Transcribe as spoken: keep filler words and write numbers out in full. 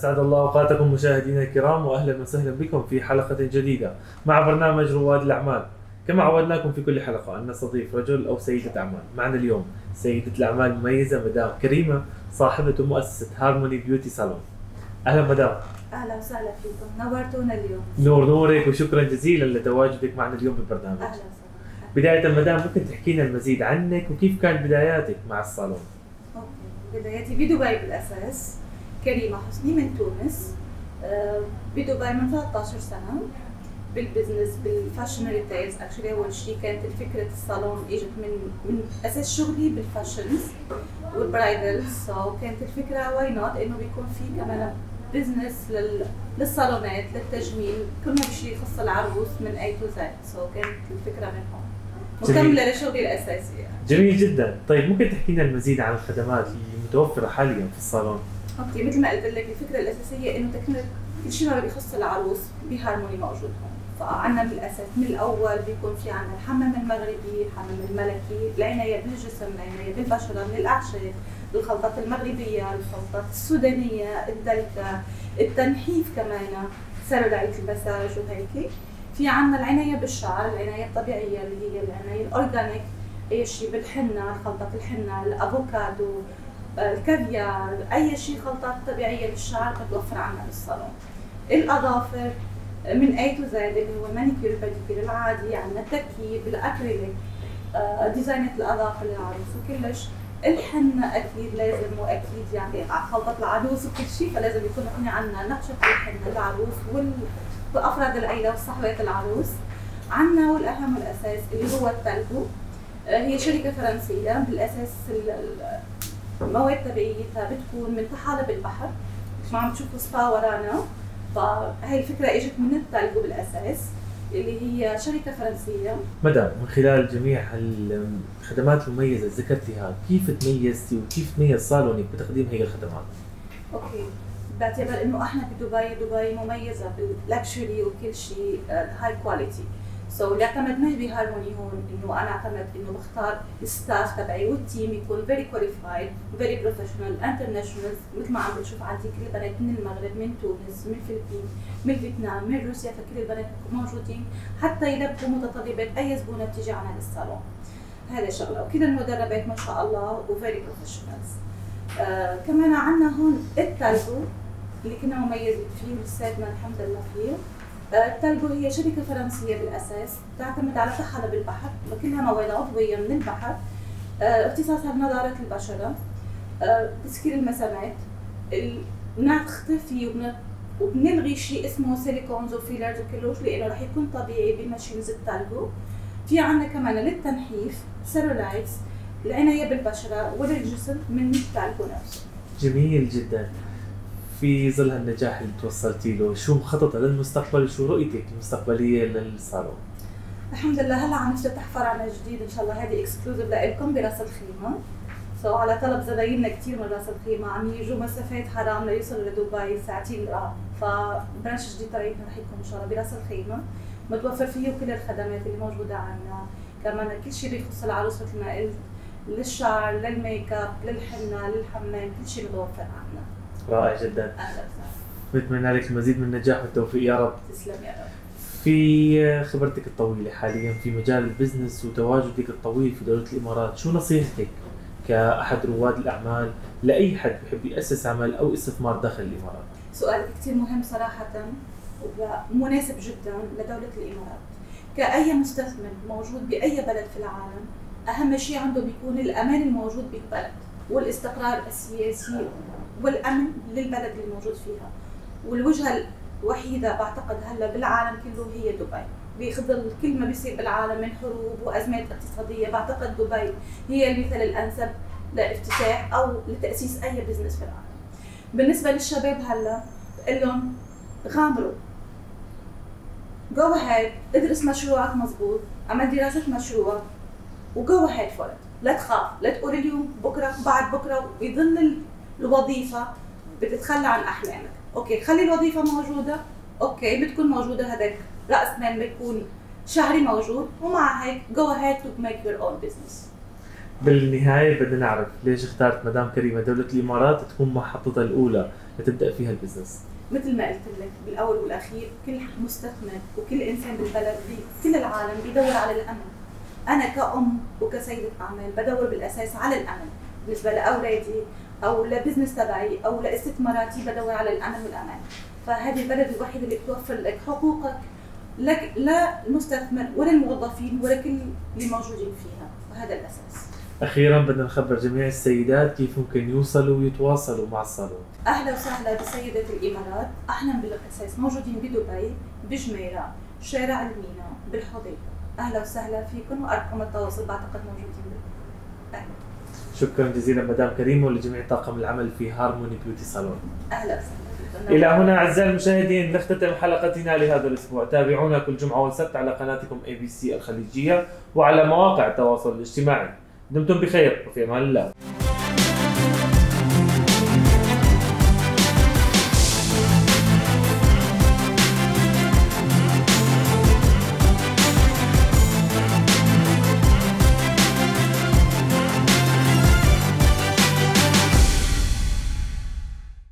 أسعد الله أوقاتكم مشاهدينا الكرام، وأهلا وسهلا بكم في حلقة جديدة مع برنامج رواد الأعمال. كما عودناكم في كل حلقة أن نستضيف رجل أو سيدة أعمال. معنا اليوم سيدة الأعمال المميزة مدام كريمة، صاحبة ومؤسسة هارموني بيوتي صالون. أهلا مدام. أهلا وسهلا فيكم، نورتونا اليوم. نور نورك وشكرا جزيلا لتواجدك معنا اليوم بالبرنامج. أهلا وسهلا. بداية مدام، ممكن تحكي لنا المزيد عنك وكيف كانت بداياتك مع الصالون؟ أوكي، بداياتي بدبي بالأساس. كريمة حسني من تونس، بدبي من ثلاثة عشر سنة بالبزنس بالفاشن ريتيلز. اكشلي اول شيء كانت فكره الصالون اجت من من اساس شغلي بالفاشنز والبرايدلز، سو كانت الفكره واي نوت انه بيكون في كمان بزنس لل... للصالونات للتجميل، كل ما بشيء يخص العروس من اي تو زد. سو كانت الفكره من هون مكمله لشغلي الاساسي يعني. جميل جدا. طيب ممكن تحكي لنا المزيد عن الخدمات اللي متوفره حاليا في الصالون؟ اوكي، مثل ما قلت لك الفكره الاساسيه انه تكمله كل شيء ما بيخص العروس بهارموني موجود هون. فعنا بالاساس من الاول بيكون في عنا الحمام المغربي، الحمام الملكي، العنايه بالجسم، العنايه بالبشره من الاعشاب، الخلطات المغربيه، الخلطات السودانيه، الدلكه، التنحيف كمان، سيرلايت المساج وهيك. في عنا العنايه بالشعر، العنايه الطبيعيه اللي هي العنايه الاورجانيك، اي شيء بالحنه، خلطات الحنه، الافوكادو، الكافيار، اي شيء خلطات طبيعيه للشعر بتوفر عنا بالصالون. الاظافر من اي تو زد اللي هو المانيكير الباديكير العادي، عندنا التركيب، الاكريليك، آه، ديزاينات الاظافر للعروس وكلش. الحنه اكيد لازم، واكيد يعني خلطه العروس وكل شيء، فلازم يكون هون عندنا نقشه الحنه للعروس وافراد العيله وصحبات العروس. عندنا والاهم والاساس اللي هو التالجو. آه، هي شركه فرنسيه بالاساس، المواد تبعيتها بتكون من طحالب البحر، ما عم تشوفوا سبا ورانا. فهي الفكرة اجت من التالجو بالاساس اللي هي شركة فرنسية. مدام، من خلال جميع الخدمات المميزة اللي ذكرتيها، كيف تميزتي وكيف تميز صالونك بتقديم هي الخدمات؟ اوكي، بعتبر انه احنا بدبي، دبي مميزة باللاكشري وكل شيء هاي كواليتي. سو اللي اعتمدناه بهارموني هون انه انا اعتمد انه بختار الستاف تبعي والتيم يكون فيري كواليفايد، فيري بروفيشنال، انترناشونال، مثل ما عم بتشوف عندي كل البنات من المغرب، من تونس، من الفلبين، من فيتنام، من روسيا، فكل البنات موجودين حتى يلبوا متطلبات اي زبونه بتيجي عنا للصالون. هذا شغله، وكل المدربات ما شاء الله وفيري بروفيشنالز. آه كمان عندنا هون التالجو اللي كنا مميزين فيه ولساتنا الحمد لله فيه. التالجو هي شركة فرنسية بالأساس، تعتمد على طحالب البحر وكلها مواد عضوية من البحر. اختصاصها بنضارة البشرة، تسكير المسامات، بنختفي وبنلغي شيء اسمه سيليكونز وفيلرز وكلوش لأنه رح يكون طبيعي بماشينز التالجو. في عنا كمان للتنحيف سيرولايتس، العناية بالبشرة وللجسم من التالجو نفسه. جميل جدا. في ظل هالنجاح اللي توصلتي له، شو مخططة للمستقبل؟ شو رؤيتك المستقبلية للصالون؟ الحمد لله هلا عم نفتح فرعنا جديد ان شاء الله، هذه اكسكلوزيف لكم براس الخيمة. سو so, على طلب زبايننا كثير من راس الخيمة، عم يجوا مسافات حرام ليوصلوا لدبي ساعتين راه، فبرانش جديد تبعيتنا رح يكون ان شاء الله براس الخيمة، متوفر فيه كل الخدمات اللي موجودة عندنا، كمان كل شيء بيخص العروس مثل ما قلت، للشعر، للميك اب، للحنة، للحمام، كل شيء متوفر عندنا. رائع جدا. اهلا بتمنى لك المزيد من النجاح والتوفيق يا رب. تسلم يا رب. في خبرتك الطويلة حاليا في مجال البزنس وتواجدك الطويل في دولة الإمارات، شو نصيحتك كأحد رواد الأعمال لأي حد بحب يأسس عمل أو استثمار داخل الإمارات؟ سؤالك كثير مهم صراحة ومناسب جدا لدولة الإمارات. كأي مستثمر موجود بأي بلد في العالم، أهم شيء عنده بيكون الأمان الموجود بالبلد والاستقرار السياسي والأمن للبلد اللي موجود فيها. والوجهة الوحيدة بعتقد هلا بالعالم كله هي دبي، بخضل كل ما بيصير بالعالم من حروب وأزمات اقتصادية، بعتقد دبي هي المثال الأنسب لافتتاح أو لتأسيس أي بزنس في العالم. بالنسبة للشباب هلا بقول لهم غامروا، جو هيد، ادرس مشروعك مضبوط، عمل دراسة مشروع وجو هيد فور ات، لا تخاف، لا تقول اليوم بكره بعد بكره بظل الوظيفة بتتخلى عن أحلامك. اوكي خلي الوظيفة موجودة، اوكي بتكون موجودة هذاك رأس مال بيكون شهري موجود، ومع هيك جو هيد تو ميك يور اون بزنس. بالنهاية بدنا نعرف ليش اختارت مدام كريمة دولة الإمارات تكون محطتها الأولى لتبدأ فيها البزنس؟ مثل ما قلت لك بالاول والاخير كل مستثمر وكل انسان بالبلد بكل العالم بيدور على الامن. انا كأم وكسيدة اعمال بدور بالاساس على الامن بالنسبه لاولادي او لبزنس تبعي او لاستثماراتي، بدور على الامن والامان. فهذه البلد الوحيده اللي بتوفر لك حقوقك لك لا المستثمر ولا الموظفين ولا كل اللي موجودين فيها، وهذا الاساس. أخيراً بدنا نخبر جميع السيدات كيف ممكن يوصلوا ويتواصلوا مع الصالون. أهلا وسهلا بسيدة الإمارات، احنا بالأساس موجودين بدبي بجميرة شارع المينا بالحديقة. أهلا وسهلا فيكم، وأرقام التواصل بعتقد موجودين بالأهلا. شكراً جزيلاً مدام كريمة ولجميع طاقم العمل في هارموني بيوتي صالون. أهلا وسهلا. إلى هنا أعزائي المشاهدين نختتم حلقتنا لهذا الأسبوع. تابعونا كل جمعة والسبت على قناتكم إيه بي سي الخليجية وعلى مواقع التواصل الاجتماعي. دمتم بخير وفي أمان الله.